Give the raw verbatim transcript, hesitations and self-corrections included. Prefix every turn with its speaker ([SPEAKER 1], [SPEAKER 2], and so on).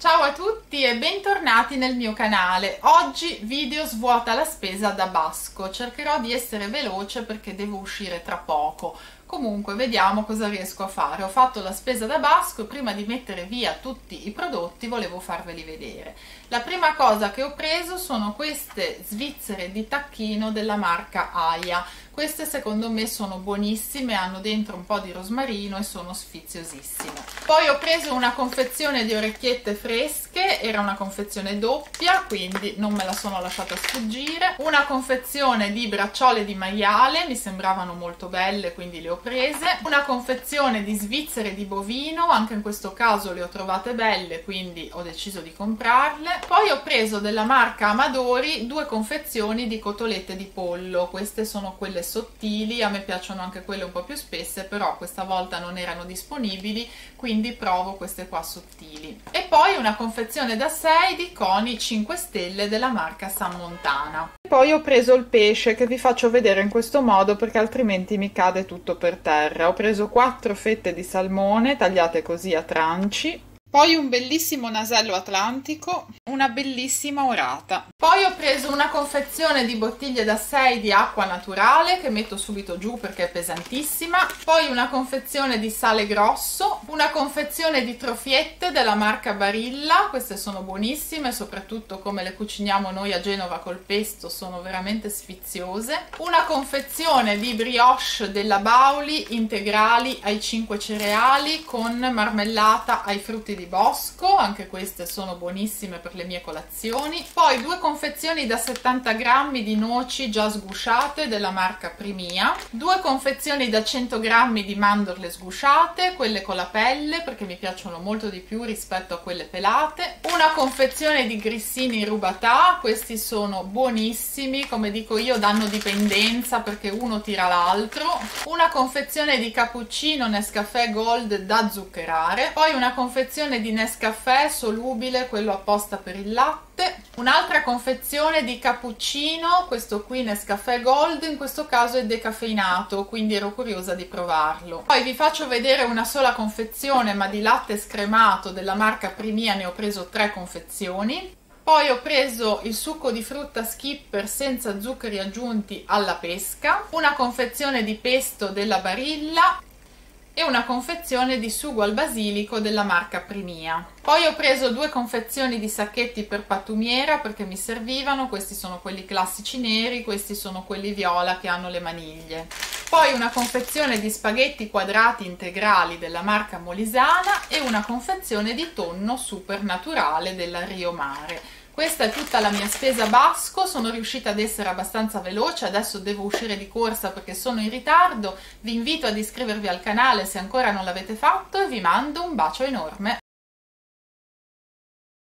[SPEAKER 1] Ciao a tutti e bentornati nel mio canale. Oggi video svuota la spesa da Basco. Cercherò di essere veloce perché devo uscire tra poco. Comunque vediamo cosa riesco a fare. Ho fatto la spesa da Basco e prima di mettere via tutti i prodotti volevo farveli vedere. La prima cosa che ho preso sono queste svizzere di tacchino della marca Aia. Queste secondo me sono buonissime, hanno dentro un po' di rosmarino e sono sfiziosissime. Poi ho preso una confezione di orecchiette fresche, era una confezione doppia, quindi non me la sono lasciata sfuggire. Una confezione di bracciole di maiale, mi sembravano molto belle, quindi le ho prese. Una confezione di svizzere di bovino, anche in questo caso le ho trovate belle, quindi ho deciso di comprarle. Poi ho preso della marca Amadori due confezioni di cotolette di pollo, queste sono quelle sottili, a me piacciono anche quelle un po' più spesse, però questa volta non erano disponibili, quindi provo queste qua sottili. E poi una confezione da sei di coni cinque stelle della marca San Montana. Poi ho preso il pesce che vi faccio vedere in questo modo perché altrimenti mi cade tutto per terra. Ho preso quattro fette di salmone tagliate così a tranci. Poi un bellissimo nasello atlantico, una bellissima orata. Poi ho preso una confezione di bottiglie da sei di acqua naturale che metto subito giù perché è pesantissima. Poi una confezione di sale grosso, una confezione di trofiette della marca Barilla, queste sono buonissime, soprattutto come le cuciniamo noi a Genova col pesto, sono veramente sfiziose. Una confezione di brioche della Bauli integrali ai cinque cereali con marmellata ai frutti di bosco, anche queste sono buonissime per le mie colazioni. Poi due confezioni da settanta grammi di noci già sgusciate della marca Primia, due confezioni da cento grammi di mandorle sgusciate, quelle con la pelle perché mi piacciono molto di più rispetto a quelle pelate, una confezione di grissini rubatà, questi sono buonissimi, come dico io danno dipendenza perché uno tira l'altro, una confezione di cappuccino Nescafè Gold da zuccherare, poi una confezione di Nescafè solubile, quello apposta per il latte, un'altra confezione di cappuccino, questo qui Nescafè Gold, in questo caso è decaffeinato, quindi ero curiosa di provarlo. Poi vi faccio vedere una sola confezione ma di latte scremato della marca Primia, ne ho preso tre confezioni. Poi ho preso il succo di frutta Skipper senza zuccheri aggiunti alla pesca, una confezione di pesto della Barilla e una confezione di sugo al basilico della marca Primia. Poi ho preso due confezioni di sacchetti per pattumiera perché mi servivano, questi sono quelli classici neri, questi sono quelli viola che hanno le maniglie. Poi una confezione di spaghetti quadrati integrali della marca Molisana e una confezione di tonno super naturale della Rio Mare. Questa è tutta la mia spesa Basco, sono riuscita ad essere abbastanza veloce, adesso devo uscire di corsa perché sono in ritardo. Vi invito ad iscrivervi al canale se ancora non l'avete fatto e vi mando un bacio enorme.